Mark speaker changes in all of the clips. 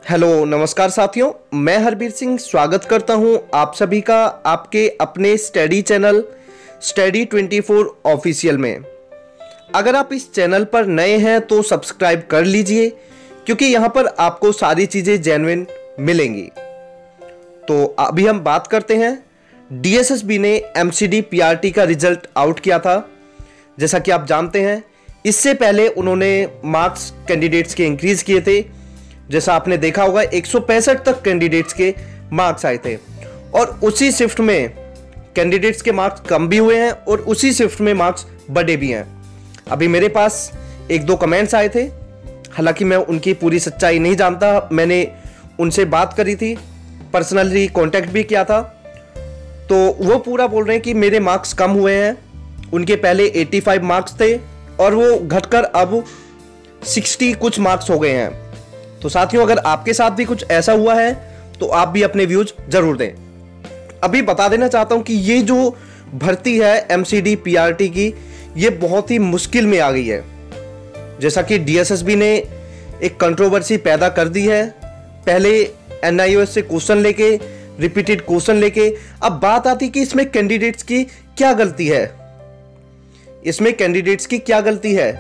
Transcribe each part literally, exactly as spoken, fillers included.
Speaker 1: Hello नमस्कार साथियों, मैं हरबीर सिंह स्वागत करता हूं आप सभी का आपके अपने study channel study twenty four official में। अगर आप इस चैनल पर नए हैं तो सब्सक्राइब कर लीजिए, क्योंकि यहां पर आपको सारी चीज़ें जेन्युइन मिलेंगी। तो अभी हम बात करते हैं, डीएसएसबी ने एमसीडी पीआरटी का रिजल्ट आउट किया था। जैसा कि आप जानते हैं, इससे पहले उन्होंने मार्क्स कैंडिडेट्स के इंक्रीज किए थे। जैसा आपने देखा होगा, एक सौ पैंसठ तक कैंडिडेट्स के मार्क्स आए थे और उसी शिफ्ट में कैंडिडेट्स के मार्क्स कम भी हुए हैं और उसी शिफ्ट में मार्क्स बढ़े भी हैं। अभी मेरे पास एक दो कमेंट्स आए थे, हालांकि मैं उनकी पूरी सच्चाई नहीं जानता। मैंने उनसे बात करी थी, पर्सनली कांटेक्ट भी किया था, तो वो पूरा बोल रहे हैं कि मेरे मार्क्स कम हुए हैं। उनके पहले पचासी मार्क्स थे और वो घटकर अब साठ कुछ मार्क्स हो गए हैं। तो साथियों, अगर आपके साथ भी कुछ ऐसा हुआ है तो आप भी अपने व्यूज जरूर दें। अभी बता देना चाहता हूं कि ये जो भर्ती है एमसीडी पीआरटी की, ये बहुत ही मुश्किल में आ गई है। जैसा कि डीएसएसबी ने एक कंट्रोवर्सी पैदा कर दी है। पहले एनआईओएस से क्वेश्चन लेके, रिपीटेड क्वेश्चन लेके, अब बात आती कि इसमें कैंडिडेट्स की क्या गलती है। इसमें कैंडिडेट्स की क्या गलती है?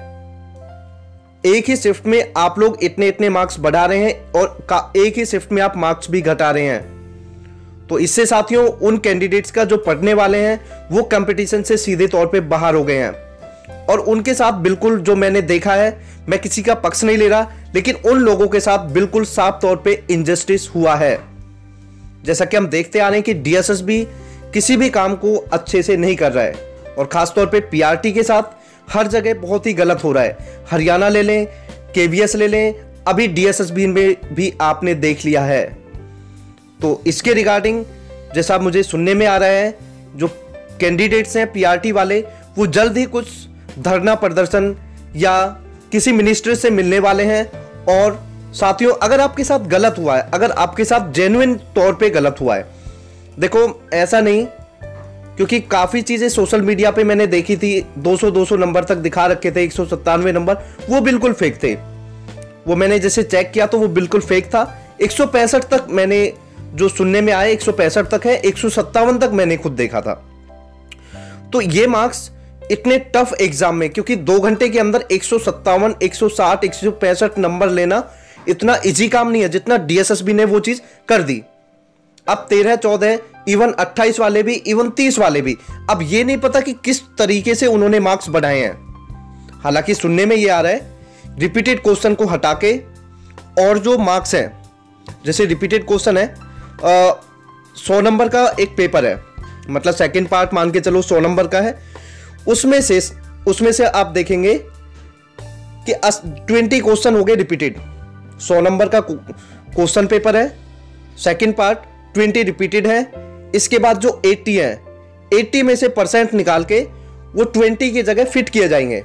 Speaker 1: एक ही शिफ्ट में आप लोग इतने इतने मार्क्स बढ़ा रहे हैं और का एक ही शिफ्ट में आप मार्क्स भी घटा रहे हैं। तो इससे साथियों, उन कैंडिडेट्स का जो पढ़ने वाले हैं वो कंपटीशन से सीधे तौर पे बाहर हो गए हैं। और उनके साथ बिल्कुल, जो मैंने देखा है, मैं किसी का पक्ष नहीं ले रहा, लेकिन उन लोगों के साथ बिल्कुल साफ तौर पे इनजस्टिस हुआ है। जैसा कि हम देखते आ रहे हैं कि डीएसएसबी किसी भी काम को अच्छे से नहीं कर रहा है और खासतौर पे पीआरटी के साथ हर जगह बहुत ही गलत हो रहा है। हरियाणा ले लें, केवीएस ले लें, अभी डीएसएसबी में भी आपने देख लिया है। तो इसके रिगार्डिंग जैसा मुझे सुनने में आ रहा है, जो कैंडिडेट्स हैं पीआरटी वाले, वो जल्द ही कुछ धरना प्रदर्शन या किसी मिनिस्टर से मिलने वाले हैं। और साथियों, अगर आपके साथ गलत हुआ है, अगर आपके साथ जेन्युइन तौर पे गलत हुआ है, देखो ऐसा नहीं, क्योंकि काफ़ी चीज़ें सोशल मीडिया पे मैंने देखी थी, दो सौ दो सौ नंबर तक दिखा रखे थे, एक सौ सत्तानवे नंबर, वो बिल्कुल फेक थे। वो मैंने जैसे चेक किया तो वो बिल्कुल फेक था। एक सौ पैंसठ तक मैंने जो सुनने में आया, एक सौ पैंसठ तक है, एक सौ सत्तावन तक मैंने खुद देखा था। तो ये मार्क्स इतने टफ एग्जाम में, क्योंकि दो घंटे के अंदर एक सौ सत्तावन, एक सौ साठ, एक सौ पैंसठ नंबर लेना इतना इजी काम नहीं है जितना डीएसएसबी ने वो चीज़ कर दी। अब तेरह, चौदह, इवन अट्ठाईस वाले भी, इवन तीस वाले भी, अब ये नहीं पता कि किस तरीके से उन्होंने मार्क्स बढ़ाए हैं। हालांकि सुनने में ये आ रहा है, रिपीटेड क्वेश्चन को हटा के और जो मार्क्स हैं, जैसे रिपीटेड क्वेश्चन है, सौ नंबर का एक पेपर है, मतलब सेकंड पार्ट मान के चलो सौ नंबर का है, उसमें से उसमें से आप देखेंगे कि ट्वेंटी क्वेश्चन हो गए रिपीटेड। सौ नंबर का क्वेश्चन पेपर है, सेकंड पार्ट ट्वेंटी रिपीटेड है। इसके बाद जो अस्सी है, अस्सी में से परसेंट निकाल के वो बीस की जगह फिट किए जाएंगे।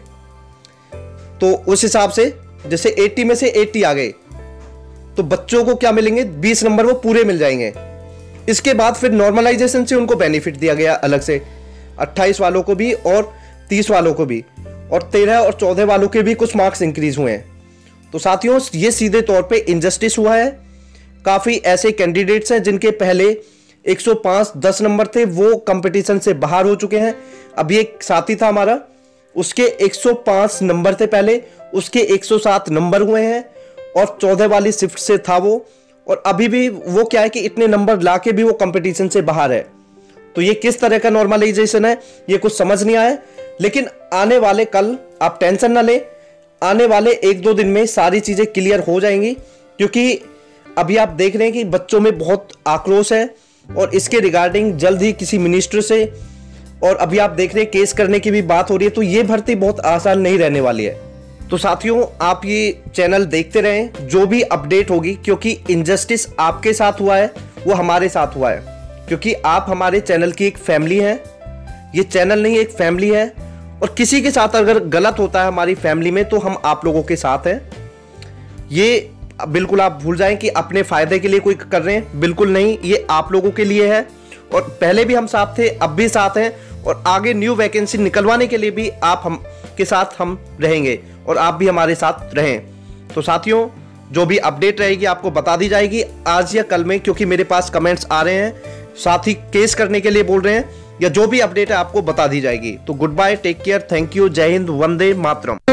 Speaker 1: तो उस हिसाब से जैसे अस्सी में से अस्सी आ गए तो बच्चों को क्या मिलेंगे, बीस नंबर वो पूरे मिल जाएंगे। इसके बाद फिर नॉर्मलाइजेशन से उनको बेनिफिट दिया गया अलग से, अट्ठाईस वालों को भी और तीस वालों को भी, और तेरह और चौदह वालों के भी कुछ मार्क्स इंक्रीज हुए हैं। तो साथियों, ये सीधे तौर पे इनजस्टिस हुआ है। काफ़ी ऐसे कैंडिडेट्स हैं जिनके पहले एक सौ पाँच दस नंबर थे, वो कंपटीशन से बाहर हो चुके हैं। अभी एक साथी था हमारा, उसके एक सौ पाँच नंबर थे पहले, उसके एक सौ सात नंबर हुए हैं और चौदह वाली शिफ्ट से था वो, और अभी भी वो क्या है कि इतने नंबर ला के भी वो कंपटीशन से बाहर है। तो ये किस तरह का नॉर्मलाइजेशन है, ये कुछ समझ नहीं आया। लेकिन आने वाले कल, आप टेंशन ना लें, आने वाले एक दो दिन में सारी चीज़ें क्लियर हो जाएंगी, क्योंकि अभी आप देख रहे हैं कि बच्चों में बहुत आक्रोश है और इसके रिगार्डिंग जल्द ही किसी मिनिस्टर से, और अभी आप देख रहे हैं केस करने की भी बात हो रही है। तो ये भर्ती बहुत आसान नहीं रहने वाली है। तो साथियों, आप ये चैनल देखते रहें, जो भी अपडेट होगी, क्योंकि इनजस्टिस आपके साथ हुआ है वो हमारे साथ हुआ है, क्योंकि आप हमारे चैनल की एक फैमिली हैं। ये चैनल नहीं, एक फैमिली है, और किसी के साथ अगर गलत होता है हमारी फैमिली में तो हम आप लोगों के साथ हैं। ये बिल्कुल आप भूल जाएं कि अपने फायदे के लिए कोई कर रहे हैं, बिल्कुल नहीं, ये आप लोगों के लिए है। और पहले भी हम साथ थे, अब भी साथ हैं, और आगे न्यू वैकेंसी निकलवाने के लिए भी आप हम के साथ हम रहेंगे और आप भी हमारे साथ रहें। तो साथियों, जो भी अपडेट रहेगी आपको बता दी जाएगी आज या कल में, क्योंकि मेरे पास कमेंट्स आ रहे हैं, साथ ही केस करने के लिए बोल रहे हैं, या जो भी अपडेट है आपको बता दी जाएगी। तो good bye, take care, thank you, जय हिंद, वंदे मातरम।